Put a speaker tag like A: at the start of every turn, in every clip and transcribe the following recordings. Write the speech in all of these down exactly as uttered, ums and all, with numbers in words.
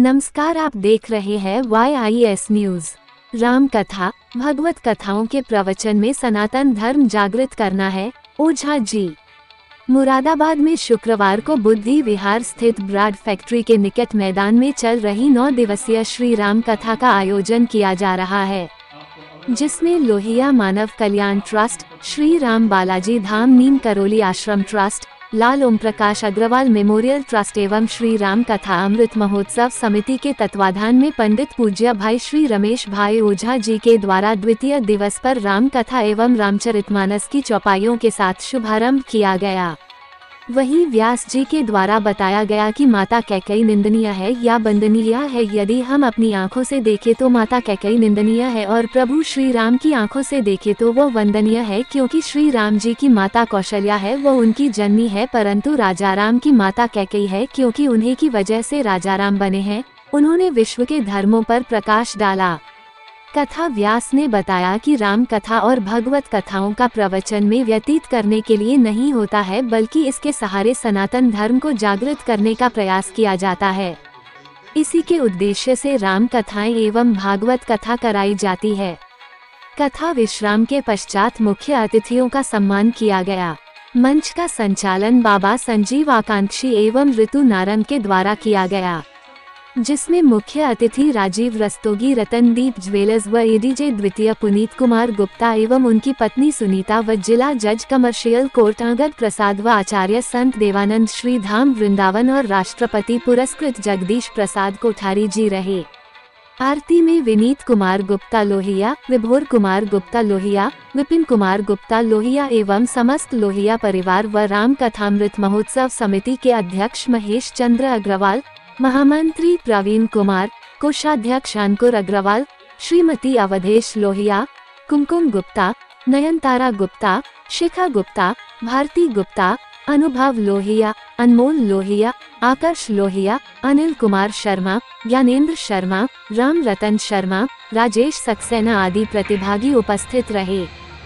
A: नमस्कार, आप देख रहे हैं Y I S news. Ram कथा भगवत कथाओं के प्रवचन में सनातन धर्म जागृत करना है। ओझा जी। मुरादाबाद में शुक्रवार को बुद्धि विहार स्थित ब्राड फैक्ट्री के निकट मैदान में चल रही नौ दिवसीय श्री राम कथा का आयोजन किया जा रहा है, जिसमें Lohia Manav Kalyan trust, Shri Ram Balaji Dham Neem Karoli Ashram trust, Lal Om Prakash Agarwal memorial trust एवं श्री राम कथा अमृत महोत्सव समिति के तत्वाधान में पंडित पूज्य भाई श्री रमेश भाई ओझा जी के द्वारा द्वितीय दिवस पर राम कथा एवं रामचरितमानस की चौपाइयों के साथ शुभारंभ किया गया। वहीं व्यास जी के द्वारा बताया गया कि माता कैकेयी निंदनीय है या वंदनीय है। यदि हम अपनी आंखों से देखें तो माता कैकेयी निंदनीय है और प्रभु श्री राम की आंखों से देखें तो वो वंदनीय है, क्योंकि श्री राम जी की माता कौशल्या है, वो उनकी जननी है, परंतु राजा राम की माता कैकेयी है, क्योंकि उन्हीं की वजह से राजा राम बने हैं। उन्होंने विश्व के धर्मों पर प्रकाश डाला। कथा व्यास ने बताया कि राम कथा और भगवत कथाओं का प्रवचन में व्यतीत करने के लिए नहीं होता है, बल्कि इसके सहारे सनातन धर्म को जागृत करने का प्रयास किया जाता है। इसी के उद्देश्य से राम कथाएं एवं भागवत कथा कराई जाती है। कथा विश्राम के पश्चात मुख्य अतिथियों का सम्मान किया गया। मंच का संचालन बाबा संजीव आकांक्षी एवं ऋतु नारंग के द्वारा किया गया, जिसमें मुख्य अतिथि राजीव रस्तोगी, रतनदीप ज्वेलर्स व एडीजे द्वितीय पुनीत कुमार गुप्ता एवं उनकी पत्नी सुनीता व जिला जज कमर्शियल कोर्ट अंगद प्रसाद व आचार्य संत देवानंद श्री धाम वृंदावन और राष्ट्रपति पुरस्कृत जगदीश प्रसाद कोठारी जी रहे। आरती में विनीत कुमार गुप्ता लोहिया, विभोर कुमार गुप्ता लोहिया, विपिन कुमार गुप्ता लोहिया एवं समस्त लोहिया परिवार व राम कथामृत महोत्सव समिति के अध्यक्ष महेश चंद्र अग्रवाल, महामंत्री प्रवीण कुमार, कोषाध्यक्ष अंकुर अग्रवाल, श्रीमती अवधेश लोहिया, कुमकुम गुप्ता, नयनतारा गुप्ता, शिखा गुप्ता, भारती गुप्ता, अनुभव लोहिया, अनमोल लोहिया, आकर्ष लोहिया, अनिल कुमार शर्मा, ज्ञानेंद्र शर्मा, राम रतन शर्मा, राजेश सक्सेना आदि प्रतिभागी उपस्थित रहे।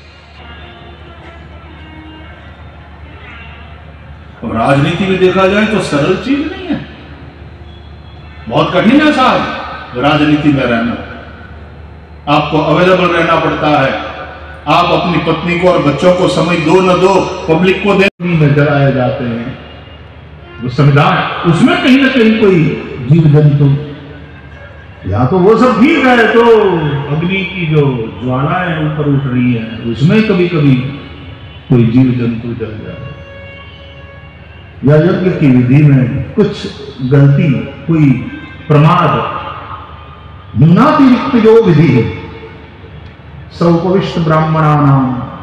B: राजनीति में देखा जाए तो सरल चीज नहीं है, बहुत कठिन है साहब राजनीति में रहना। आपको अवेलेबल रहना पड़ता है। आप अपनी पत्नी को और बच्चों को समय दो न दो, पब्लिक को दे में जलाए जाते हैं वो संविधान, उसमें कहीं ना कहीं कोई जीव जंतु, या तो वो सब ठीक है तो अग्नि की जो ज्वालाएं ऊपर उठ रही है उसमें कभी कभी कोई जीव जंतु जल जाए, या यज्ञ की विधि में कुछ गलती, कोई प्रमाद, न्यूनातिरिक्त जो विधि सौपविष्ट ब्राह्मणा नाम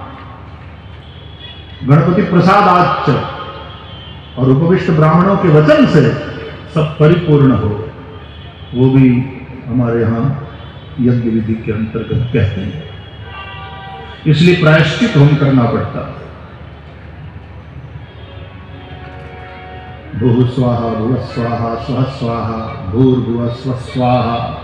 B: गणपति प्रसाद आच और उपविष्ट ब्राह्मणों के वचन से सब परिपूर्ण हो, वो भी हमारे यहाँ यज्ञ विधि के अंतर्गत कहते हैं। इसलिए प्रायश्चित होम करना पड़ता है। भूः स्वाहा भुवः स्वाहा स्वः स्वाहा भूर्भुवः स्वः स्वाहा।